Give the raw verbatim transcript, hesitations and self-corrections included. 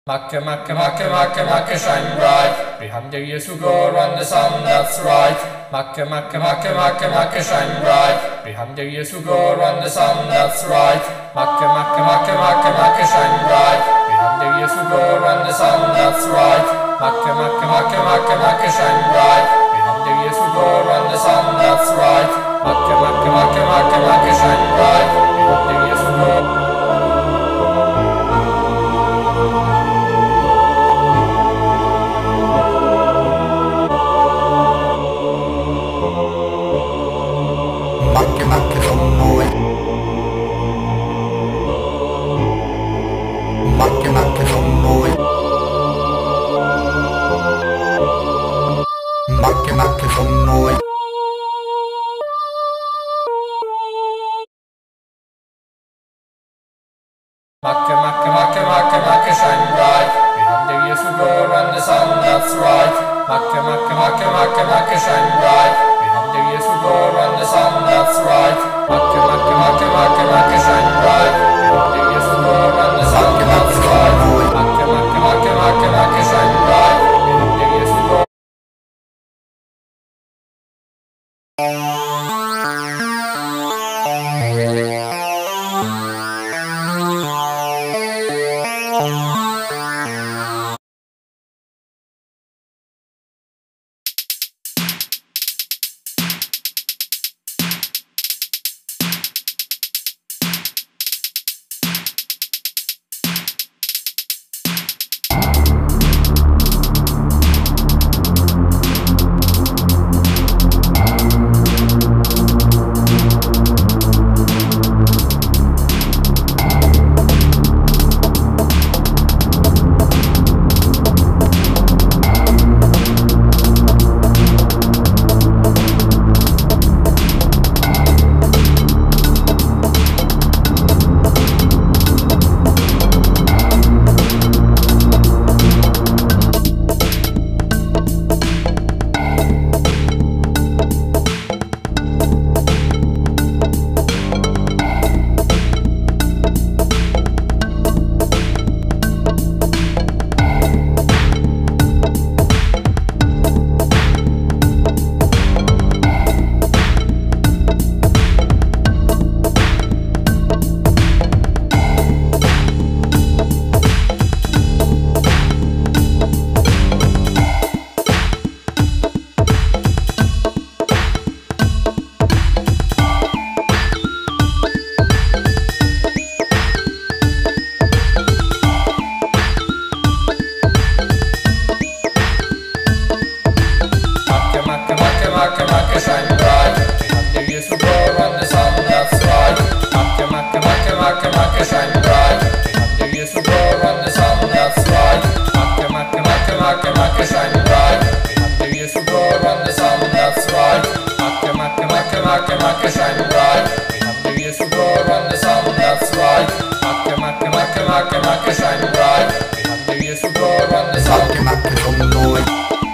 Macke, Macke, Macke, Macke, Macke, shine bright. Behind the years who go run the sun, that's right. Macke, Macke, Macke, Macke, Macke, shine bright. Behind the years who go run the sun, that's right. Macke, Macke, Macke, Macke, Macke, shine bright. Behind the years who go run the sun, that's right. Macke, Macke, Macke, Macke, Macke, shine bright. Behind the years who go run the sun, that's right. Macke, Macke, Macke, Macke, Macke, shine bright. Behind the years who go. Macke, Macke från Norge. Macke, Macke från Norge. Macke, Macke från Norge. Macke, Macke, Macke, Macke, Macke, shine bright. Behind the years who go run the sun, that's right. Macke, Macke, Macke, Macke, Macke, shine bright. Behind the years who go run the sun, that's right. Macke, Macke, Macke, Macke, Macke, shine bright. Behind the years who go run the sun, that's right. Macke, Macke, Macke, Macke, Macke, shine bright. Behind the years who go. Macke, Macke, shine bright. Behind the years who go run the sun, that's right. Macke, Macke, Macke, Macke, Macke, shine bright. Behind the years who go run the sun, that's right. Macke, Macke, Macke, Macke, Macke, shine bright. Behind the years who go run the sun, that's right. Macke, Macke, Macke, Macke, Macke, shine bright. Behind the years who go run the sun, that's right. Macke, Macke, Macke, Macke, Macke, shine bright. Behind the years who go run the sun. Macke, Macke från Norge.